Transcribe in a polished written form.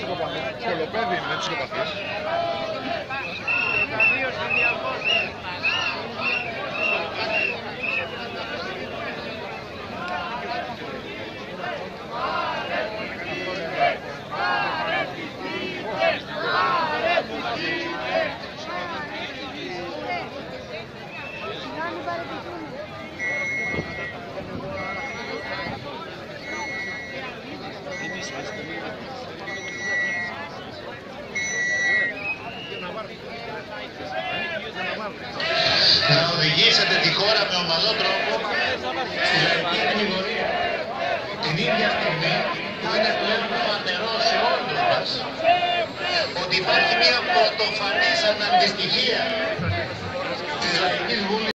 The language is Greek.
ψυχοπαθείς. Κολοπέδι είναι ψυχοπαθείς. Να οδηγήσετε τη χώρα με ομαλό τρόπο στη λαϊκή κατηγορία. Την ίδια στιγμή που είναι πλέον φανερό σε όλους μας ότι υπάρχει μια πρωτοφανής αναντιστοιχία της Λαϊκής Βουλής.